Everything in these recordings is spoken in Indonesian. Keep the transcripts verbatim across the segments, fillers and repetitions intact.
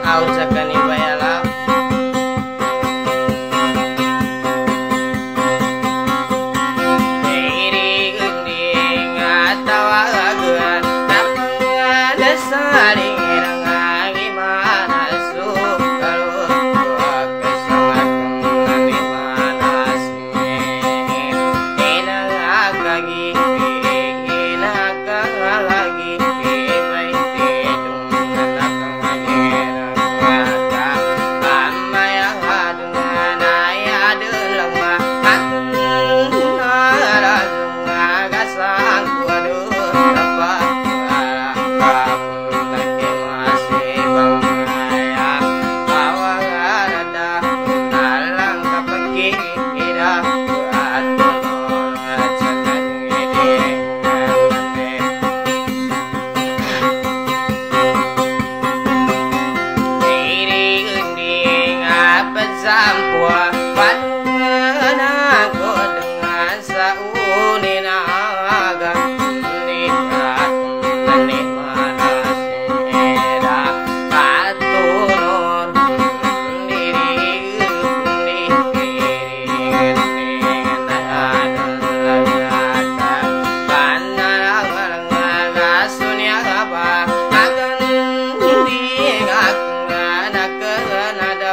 aucakan ibayala diri gending atawagan namanya saling irang gimana sukalu kesangat di mana sih inang agagi inang lagi baik tidung Sampua pangenaku dengan sauni naga nikah nikmana sira katunur diri diri sunya apa akan diingat anak kenada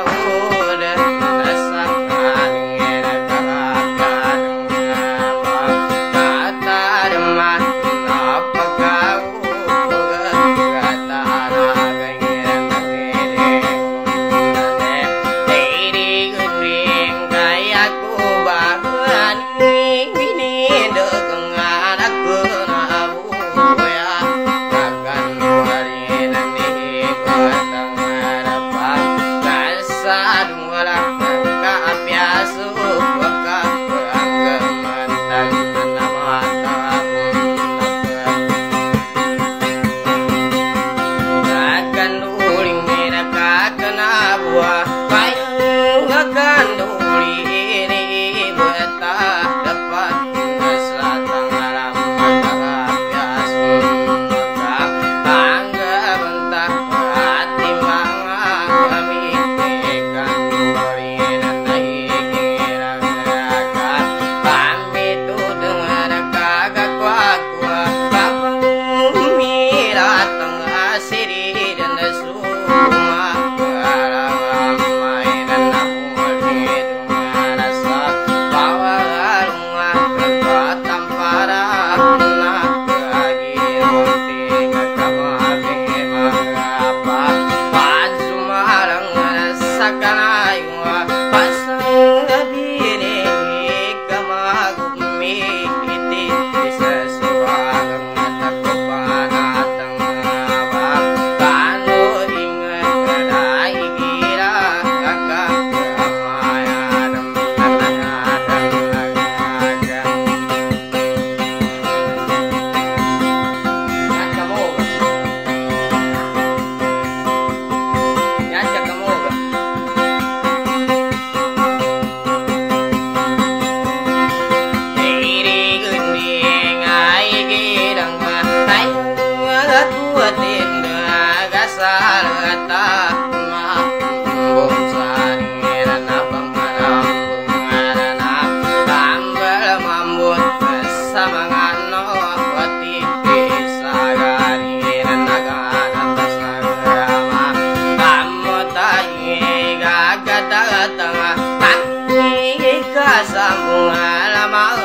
sambung alamak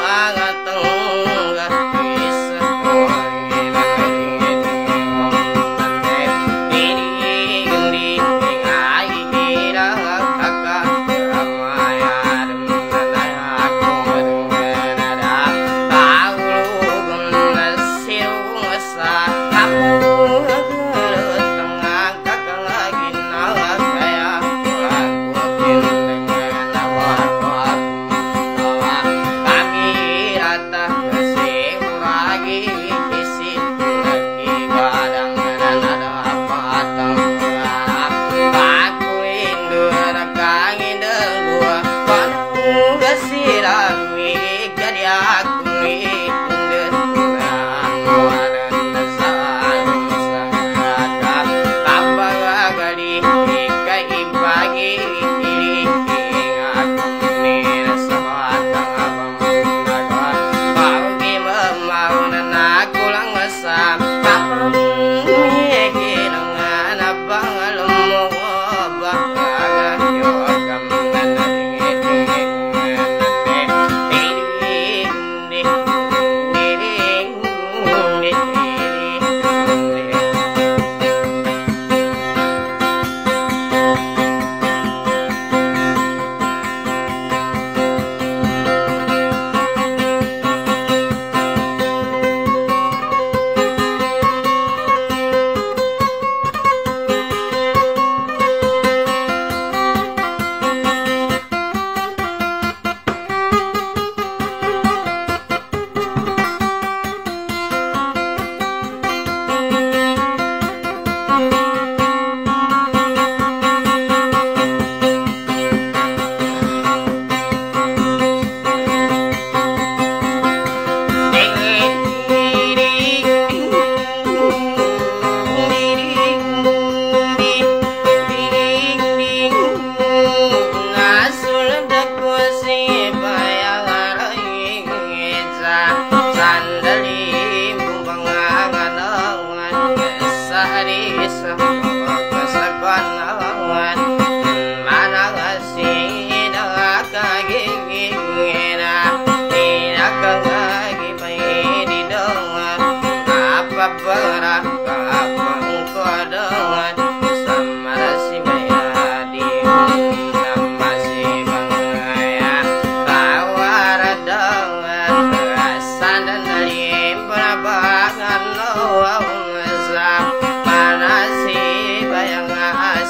tenggah bisa ini gendi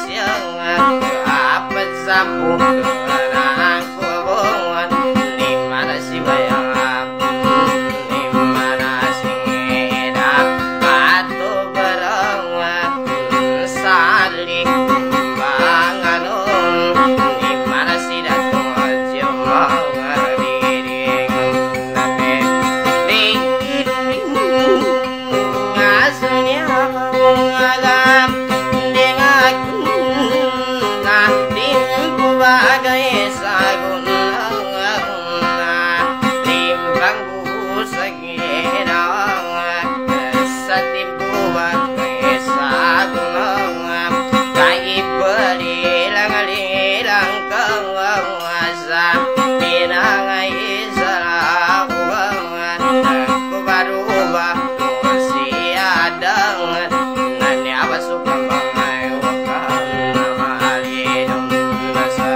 siang apa sapu kenang kubungan di mana si bayang di mana si ngedap batu berengan salik banganun di mana si datung jemang diri nabe diri ngasunya mengalam dengan nah dimpu bagai sagun timbang busagina satimpu bagai sagun kai berilang lilang kawasa pinangai salah ku baru kursi adang nani apa suka bangai wakam nama alidum nasa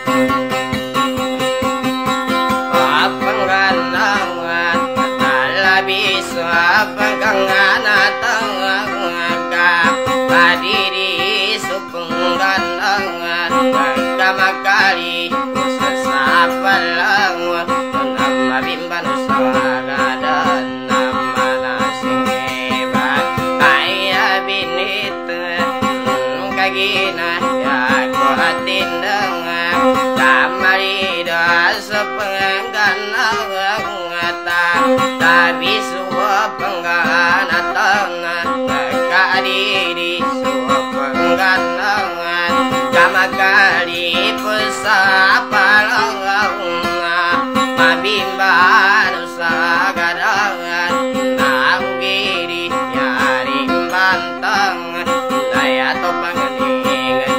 apangganangan tala bisa pagangana tangan kadiri supengganangan kamakali sasapalang nama bimban usagadan nama nasinghebat kaya binit kagina ya ko atindang kamarida sepengganang tapi suwa pengganatan kadiri suwa pengganang kamakali pesapalang mabimban usagadangan naugiri yaring bantang daya topang ningin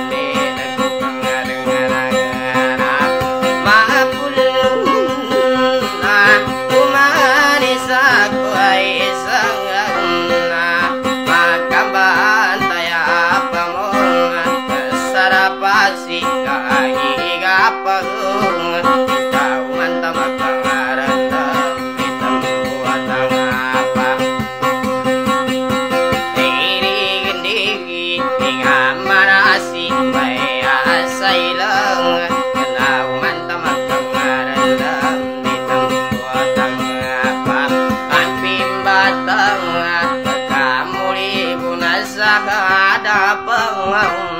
nagkukangadengarangana maapulun na umanis ako ay isang na magkabantay apamong sarapasi kahigapang ikaw man tamagkangarandam itang buwatang apa irigindigi ingamarasi may asailang ikaw man tamagkangarandam itang buwatang apa ang pimbatang kamulibo na sa kadapang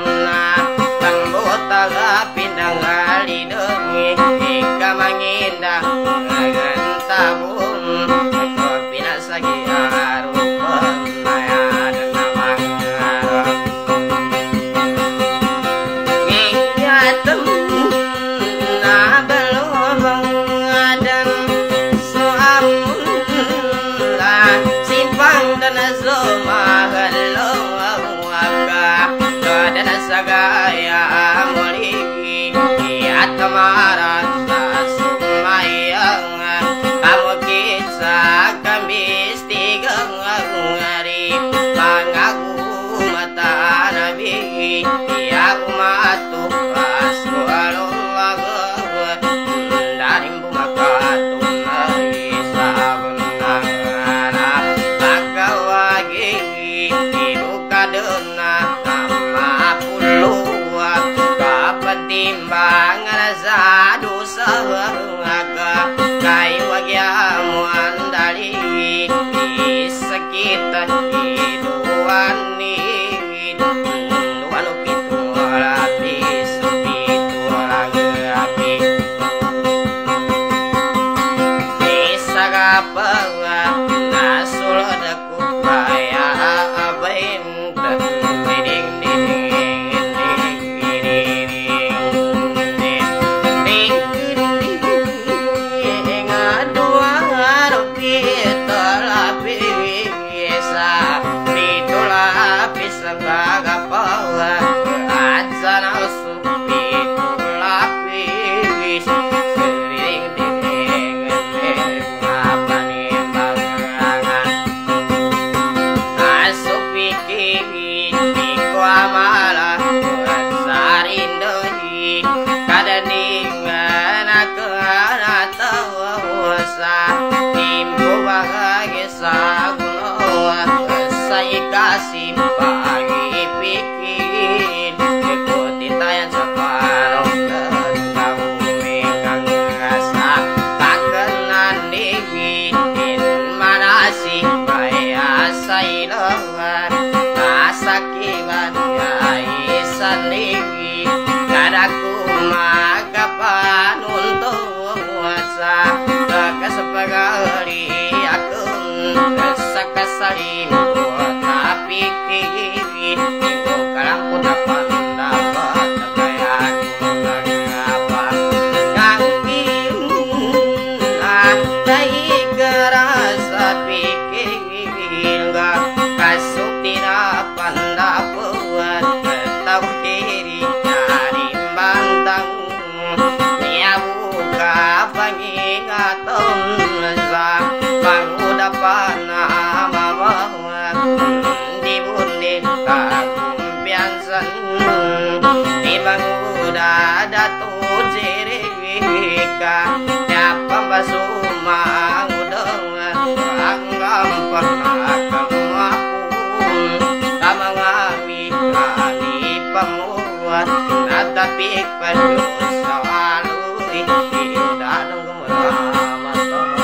taga pinangalidong ikamanginda ngagantabong ako pinasagi arupang mayan namang harap ngiyatong nabalubang adan soamun lang simpang dan sumahalong waka dan sagaya muliki at kamaran sa sumayang kamu kisah kamistigang ngari pangaku mata nabi yang matu asu alullah dari bumakatu nari sabunang bakawagi ibu kadena timbangan sa dosa aga kay wagyamuan dali sakit iduan ni duan upito Dibanguda datu jirika ya pambasuma udang anggam pernah kemapun kamangami kami pamuat natapi pendosa alui tidak nunggu ramah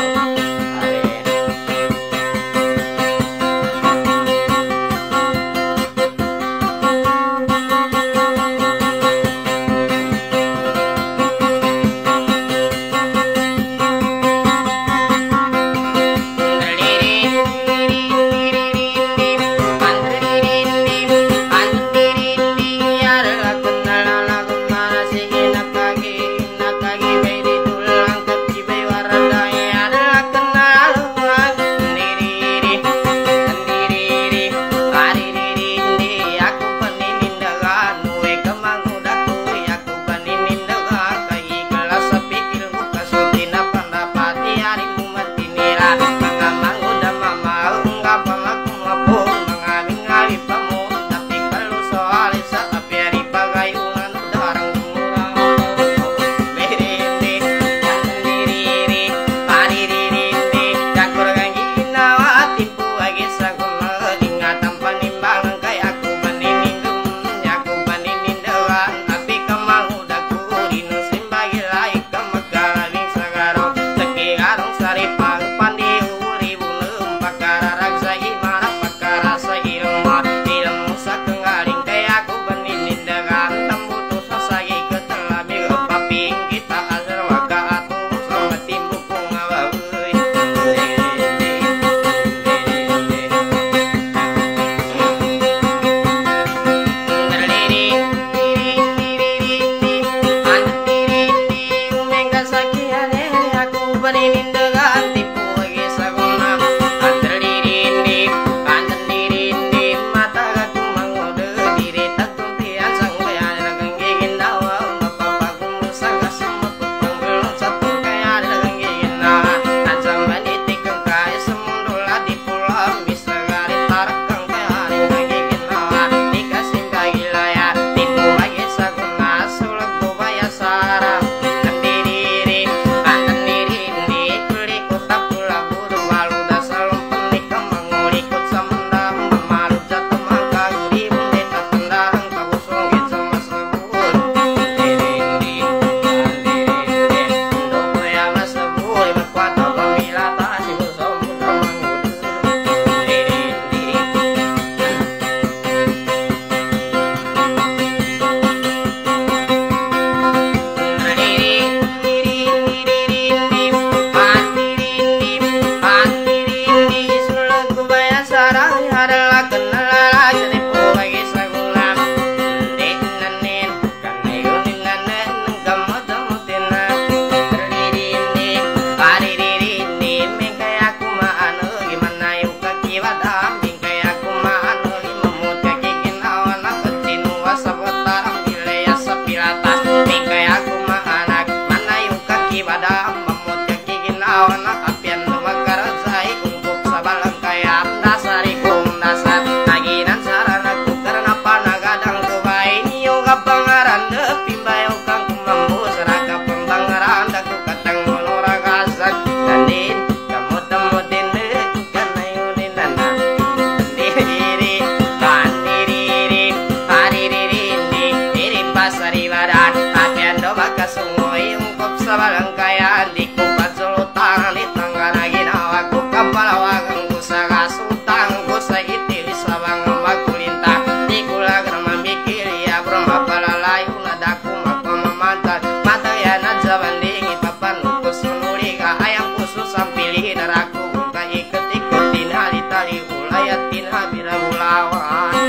Balangkayan di kupat sulutang di tanggana ginawa ku kapalawagang ku saga sutang ku sa itil sabang magkulintang di kula grama mikir ya brahma palalayo na daku mapamamantan mataya na jabanding ipapan ku sunuri ka ayang kusu sampilih naraku ka ikut-ikut tinali tali ulayat tinhabira ulawan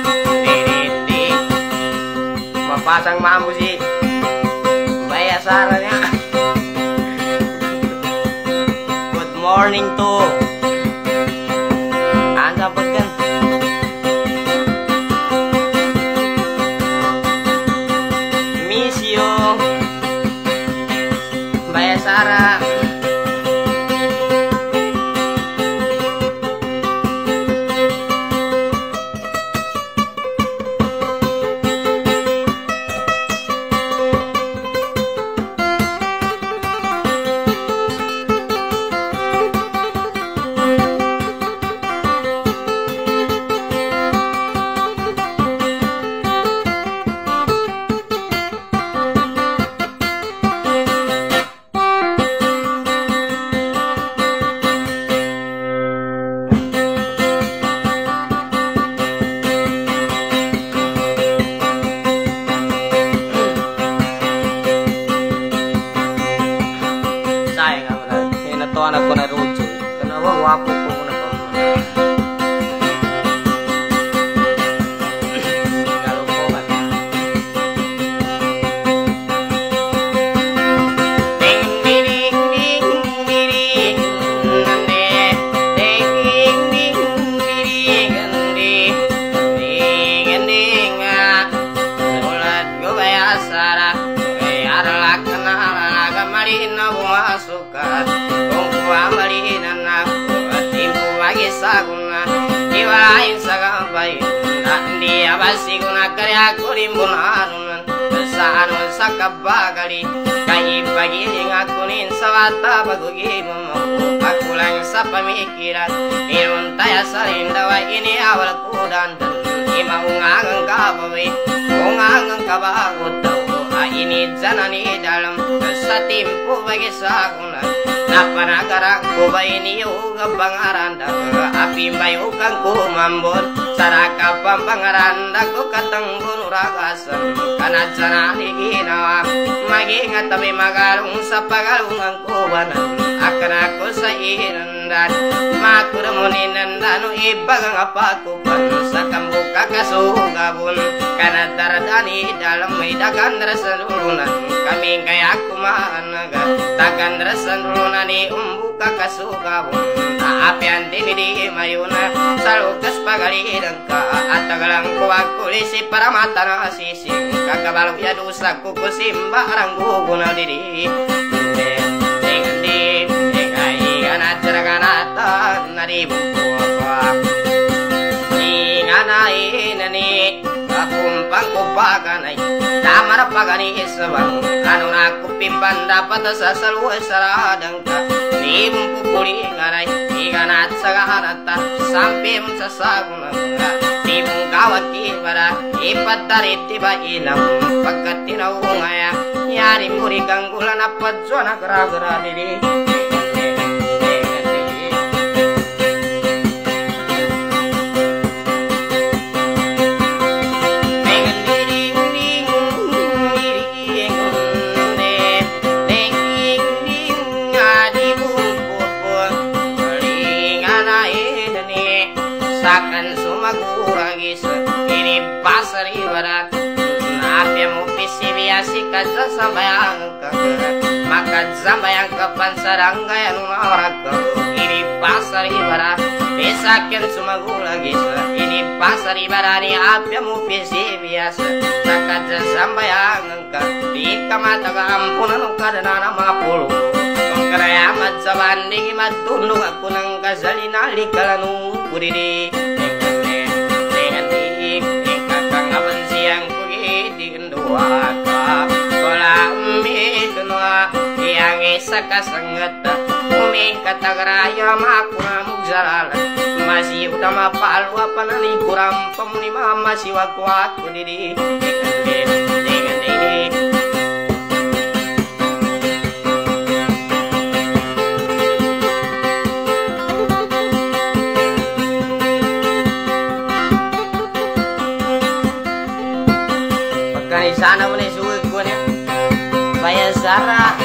diri mapasang mampu sih bayar sarannya. Morning to anda pekan miss you Mbak Sarah. asara arla kenal naga malina bunga suka kungku amalina naku timpu bagi saguna diwalain sagampai nandi abasi guna karya kurimbun anunan besaanun sakabagali kai pagi ngakunin sawata bagugi mamaku aku lang sa pamikiran inun taya sarindawa ini awal kudan ima ungangang kabawi ungangang kabagut ini janani dalam satimpu bagi saguna napanagara ko ba ini uga pangaranda api bayukan ko mambon saraka pampangaranda ko katangbon uragasan kana janani ginawa magingat tabi magalung sa pagalungan ko banan akana ko sa irandan makuramunin dano ibagang apakupan sa kambuka kasugabon kana daradani dalam may dagan rasalunan kami kaya kumanaga dagan rasalunan ni umbuka kasugabon apian dinidi mayuna salukas pagalidan ka at tagalang kuwag kulisi para mata na sising kakabalog ya dusa kukusimba arang guguna diri dengan di ikai ganat jaraganata naribukwa inganai nani kumpang kupaganay damar pagani isabang ano na kupimpan dapat sa salwa saradang ka ni mupupuli ganay iganat sa ganata sampim sa sagunang ka ni mong kawat kibara ipatarit tiba ilang pagkat tinawungaya yari muri kang gulan apat zona gara-gara diri sakan sumaguragis ini pasari barat napya mo pisibiyasi kadza sambayang kagara maka sambayang kapan saranggayan marak ini pasari barat besakan sumaguragis ini pasari barani apya mo pisibiyasi kadza sambayang ka di kamata ampunan kadana mapulu karaya matsabandi matundung aku nang kasalinali kalanu kuridi dengan di kakang aban siang kugi di kendua ka kola umi kenua yang isa kasangat umi katagaraya makuna mugzaralan masih utama palu apa nani kurang pemunima masih waku aku didi dengan di sana boleh sulit gue nih bayar Zara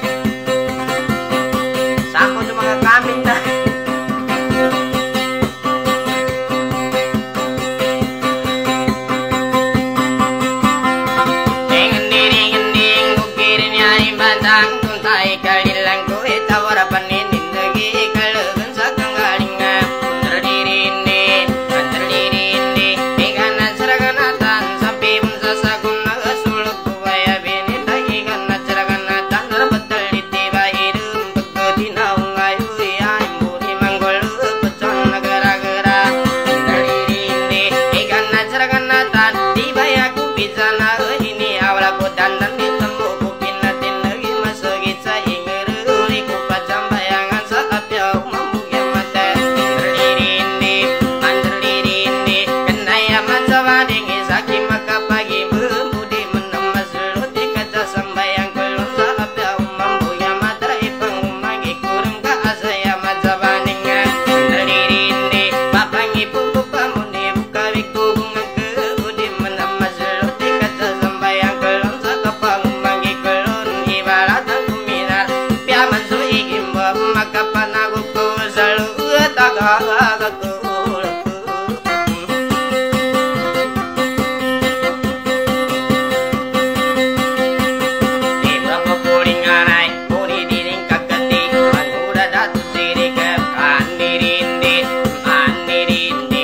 sangko cuma ke kambing dah dengan diri gending kukirin nyari batang tuntai kalilang kue tawar panin lagi kalegan sakang galinga terdiri ini terdiri ini ikan seragam atan sampai mensasagun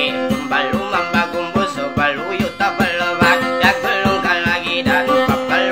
Balu yuta balawak dak belum kalagi dan kapal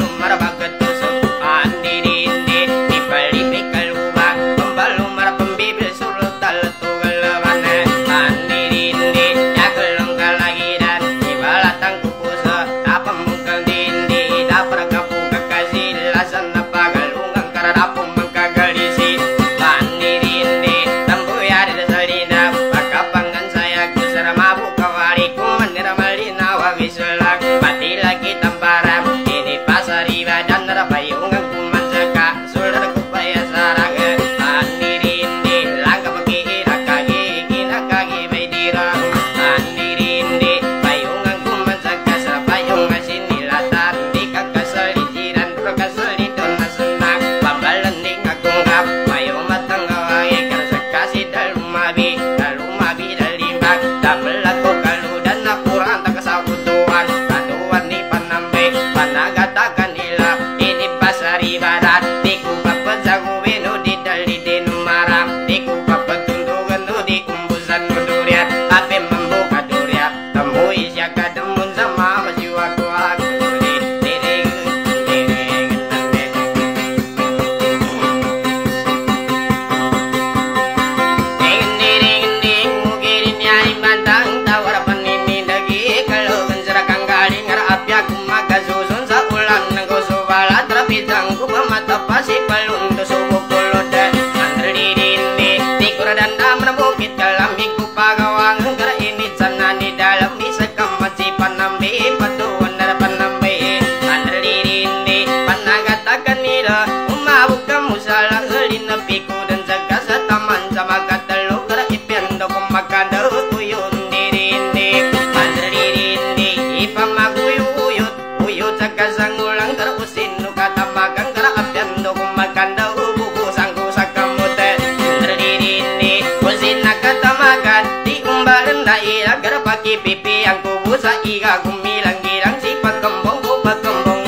di pipi yang kubu sa iga gumilang gilang si pagkembong ku pagkembong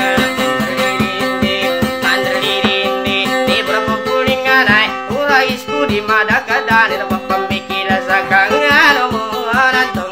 mandirindi di berapa pulingan ay uragis ku di madakadan ito pagpambikila sa kangano mo anantong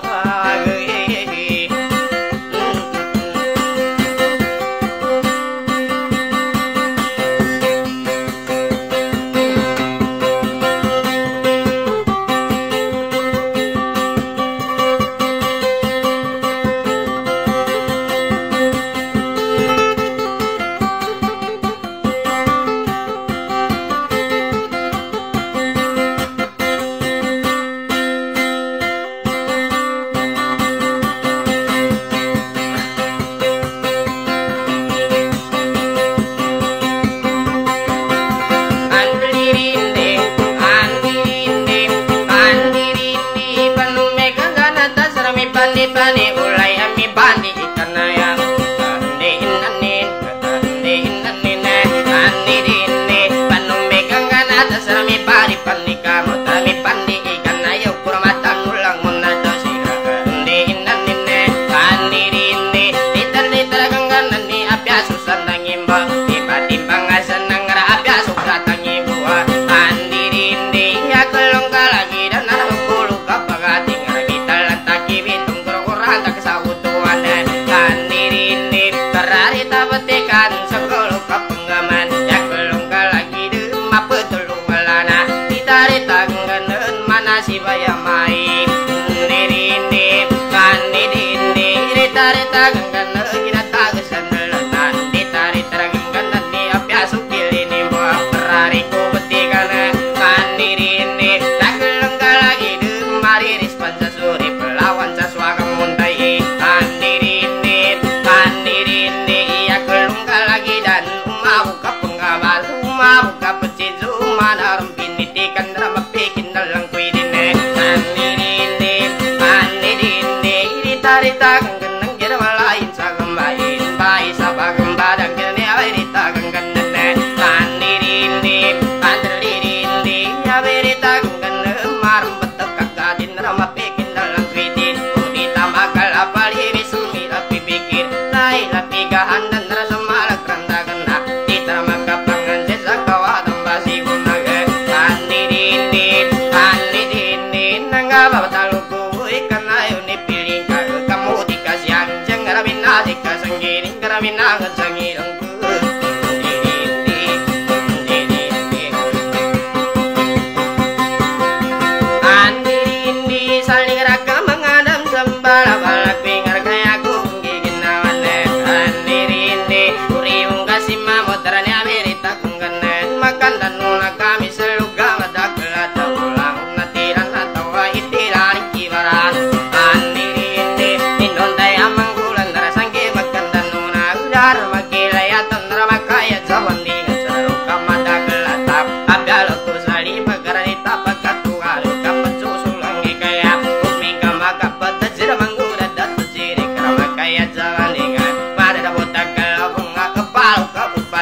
bani ulai ami bani ikan ayam ande inanin ande inanin ande dini panu megang kana tasrami bani pandi kamu tami pandi ikan ayam kurmatan ulang munado si ande inanin ande dini litar litar ganggan ni apya susan nangimba tiba tiba ngasan nangara apya suka tangibu ande dini ya kelong lagi dan anak bulu kapagati ngarabital ataki bitung anta kesautuan kandirini terari tabetikan sekolok kapenggaman ya kelongka lagi demap betulung walana ditari tangganen mana si bayamai nirini kandirini ditari tangganen gina tagesan letan ditari tangganen ni apya sukilini buah terari ku betikan kandirini tak kelongka lagi demari rispan sasuri pelawan saswagam muntai kandirini kandirini ya kelungka lagi dan umah buka pengabar umah buka pecizu mana rempinitikan drama bikin dalang kuidine kandirini kandirini ditarita geneng kira malain sagembain bai sabagem badang kene awai ditagang geneng kandirini kandirini ya berita geneng marem betek kagatin drama bikin dalang kuidin bakal apa liwi sumi lapi pikir lai lapi gahan dan rasa malak randa gena titra maka pangan sesa kawa tambasi gunaga kani dini kani dini nangga bawa taluku ikan ayu ni pilih kamu dikasih anjing garabin adik kasanggiring garabin angan sangirang balak pingar kaya aku gigin nawane kandirini uriung kasih mamotarane amerita kungganen makan dan nuna kami seluga madakla taulang natiran atau itiran kibaran kandirini indon daya manggulan darasangke makan dan nuna udar makilaya tandra makaya jawan dengan seruka madakla tap abdalo kusali pagaran itapak katuaru kapat susulangi kaya umika makapat kaya jangan ingat pada dapat takal bunga kepala kabut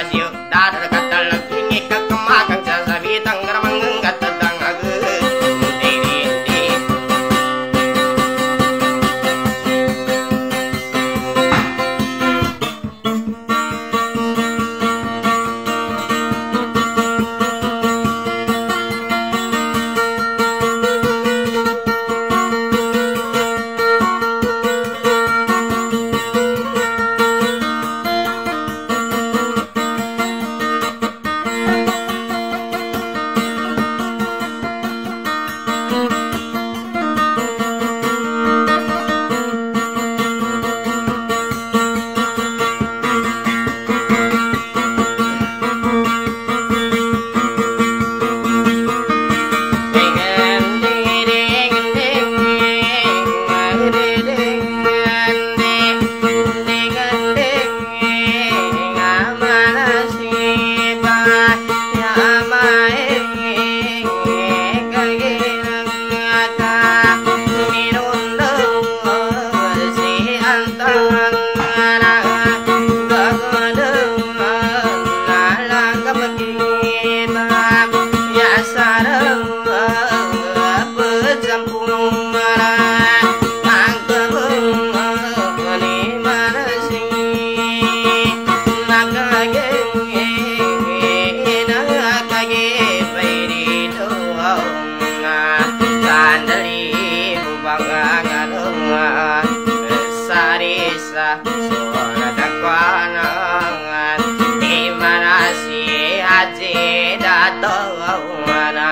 tawana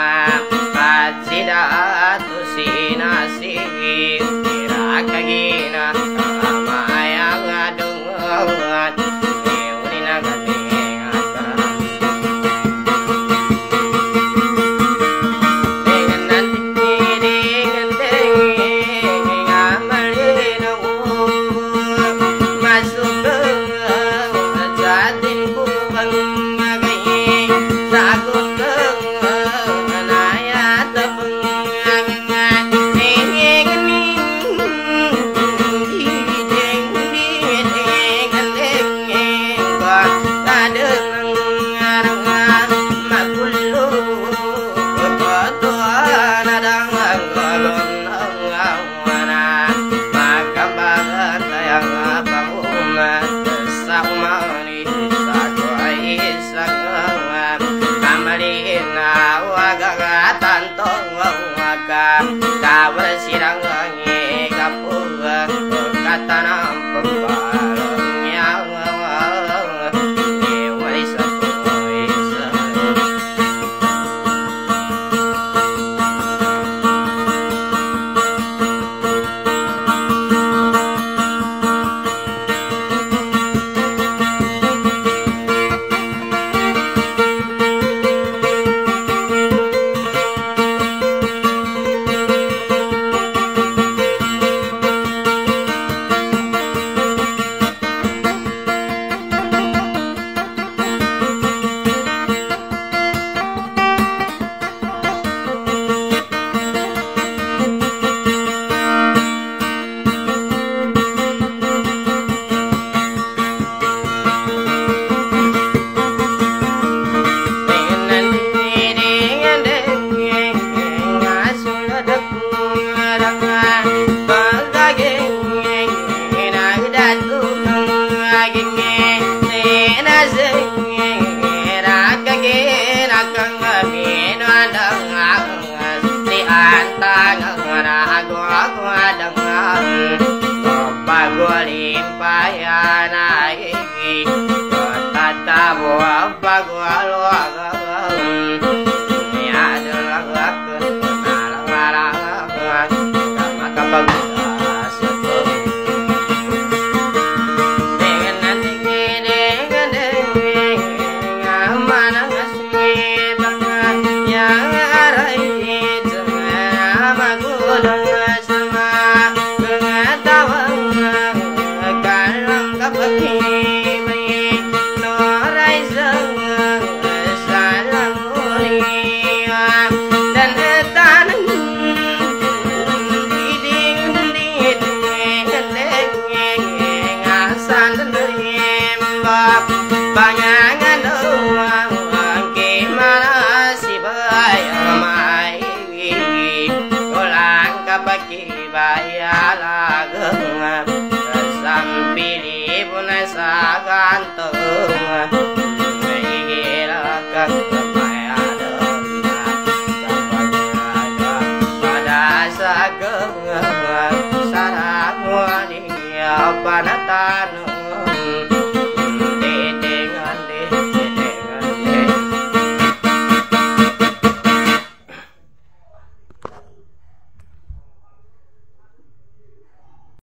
Ajidatu sinasi Kirakagina Kamaya ngadungan Niurina gatingakan Dengan nanti dengan dengeng Amalina umur Masuk ke jatin kubang Magayin Takut ke Kabar sirang ngi kapuga katanam pembalangnya Dewa satu isa Sampili pun sa gantung, may hirakan.